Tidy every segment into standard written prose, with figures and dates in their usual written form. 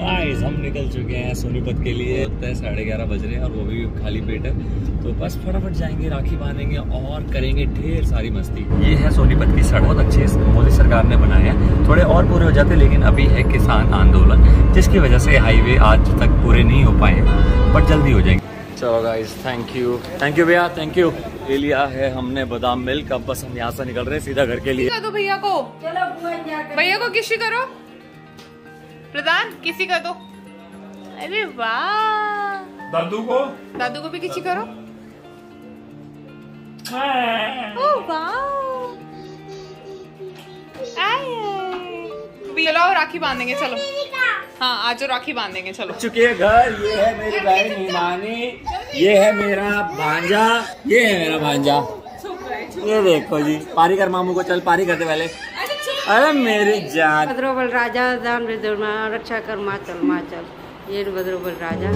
Guys हम निकल चुके हैं सोनीपत के लिए। 11:30 बज रहे हैं और वो भी खाली पेट है, तो बस फटाफट जाएंगे, राखी बांधेंगे और करेंगे ढेर सारी मस्ती। ये है सोनीपत की सड़क, बहुत अच्छे मोदी सरकार ने बनाए हैं, थोड़े और पूरे हो जाते लेकिन अभी है किसान आंदोलन जिसकी वजह से हाईवे आज तक पूरे नहीं हो पाए, बट जल्दी हो जाएंगे। चलो गाइस थैंक यू भैया, थैंक यू। ले लिया है हमने बादाम मिल्क, अब बस हम यहाँ से निकल रहे हैं सीधा घर के लिए। दो भैया को किसी करो, प्रधान किसी कर दो। अरे वाह, दादू को भी किसी करो। ओह वाह, चलो राखी बांधेंगे, चलो। हाँ आज राखी बांधेंगे, चलो। चुके घर, ये है मेरी बहन हीमानी, ये है मेरा भांजा, ये है मेरा भांजा। ये देखो जी, पारी कर मामू को, चल पारी करते पहले। अरे मेरी जान। भद्रोबल राजा दान रक्षा कर माचल माचल, ये भद्रोबल राजा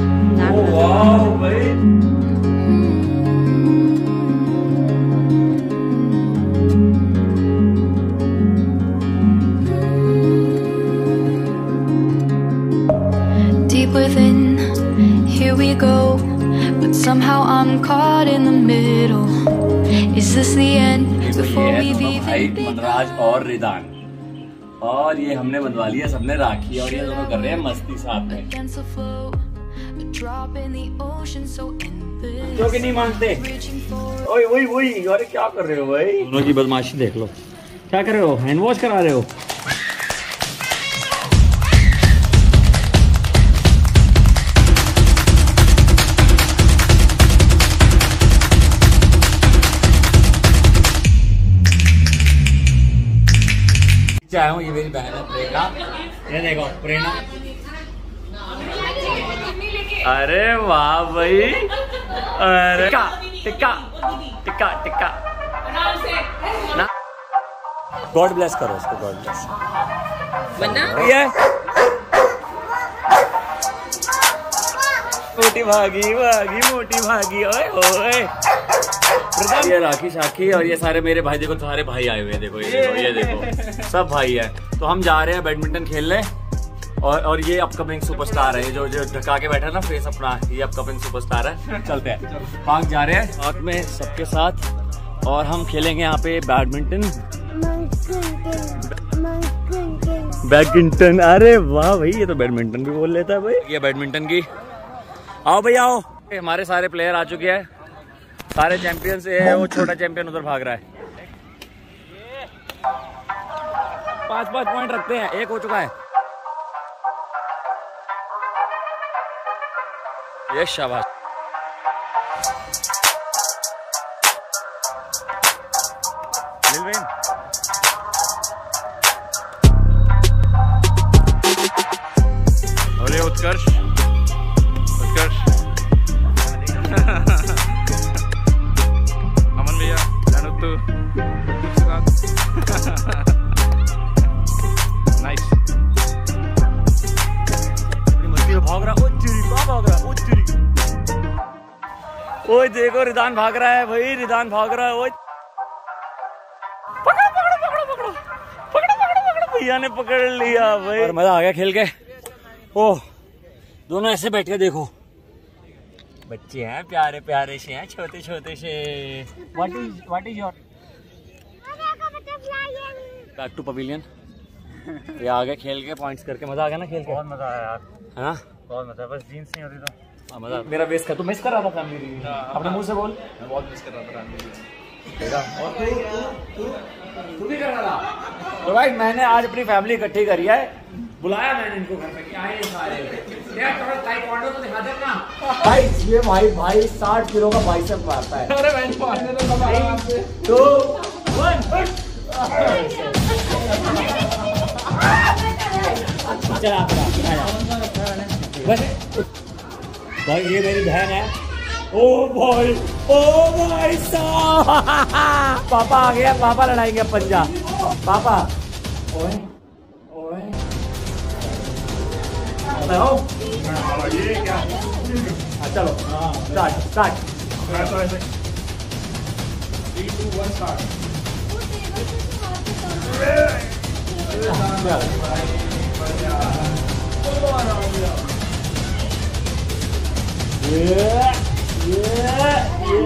Deep within, here we go, but somehow I'm caught in the middle. Is this the end? Before we've even begun. Manraj और रिदान, और ये हमने बंधवा लिया सबने राखी, और ये दोनों कर रहे हैं मस्ती साथ में। क्यों कि नहीं मानते? ओए ओए ओए, अरे क्या कर रहे हो भाई? दोनों की बदमाशी देख लो, क्या कर रहे हो? हैंड वॉश करा रहे हो? आया हूँ, ये मेरी बहन है प्रेरणा, ये देखो प्रेरणा। अरे वाह भाई, अरे टिक्का टिक्का टिक्का ना, गॉड ब्लेस करो उसको, गॉड ब्लेस बनना। ये मोटी भागी भागी मोटी भागी, ओए ओए। ये राखी शाखी और ये सारे मेरे भाई, देखो सारे भाई आए हुए हैं, देखो ये देखो सब भाई है। तो हम जा रहे हैं बैडमिंटन खेलने, और ये अपकमिंग सुपरस्टार है, जो ढका के बैठा है ना फेस अपना, ये अपकमिंग सुपरस्टार है। चलते हैं, पार्क जा रहे हैं साथ में सबके साथ, और हम खेलेंगे यहाँ पे बैडमिंटन। अरे वाह भाई, ये तो बैडमिंटन भी बोल लेता है भाई। ये बैडमिंटन की, आओ भाई आओ। हमारे सारे प्लेयर आ चुके हैं, सारे चैंपियन से है, वो छोटा चैंपियन उधर भाग रहा है। 5-5 पॉइंट रखते हैं, एक हो चुका है। ये शाबाश। अरे उत्कर्ष अमन भैया नाइस। भाग रहा, ओए देखो रिदान भाग रहा है भाई, रिदान भाग रहा है। ओए पकड़ो, भैया ने पकड़ लिया भाई, और मजा आ गया खेल के। ओह दोनों ऐसे बैठ के देखो, बच्चे हैं प्यारे प्यारे से हैं, छोटे छोटे से। What is your back to pavilion. ये आ गए खेल के, पॉइंट्स करके, मजा आ गया ना खेल के? बहुत मजा आया यार, है ना, बहुत मजा। बस जीन्स नहीं होती तो मजा। मेरा बेस का तू मिस कर रहा था फैमिली, अपने मुंह से बोल। मैं बहुत मिस कर रहा था फैमिली, और तू भी कर रहा था। तो भाई मैंने आज अपनी फैमिली इकट्ठी करी है, बुलाया मैंने इनको घर पे, क्या है ये सारे यार, थोड़ा ताइक्वांडो तो दिखा देना भाई। ये भाई 60 किलो का बाइसेप मारता है। अरे मैं मारने तो कब आया आपसे। 2 1 चला भाई, ये मेरी बहन है। ओ भाई साहब, पापा आ गया, पापा लड़ाएंगे पंजा। पापा ओए ये क्या? चलो स्टार्ट। 3 2 1 स्टार्ट। ये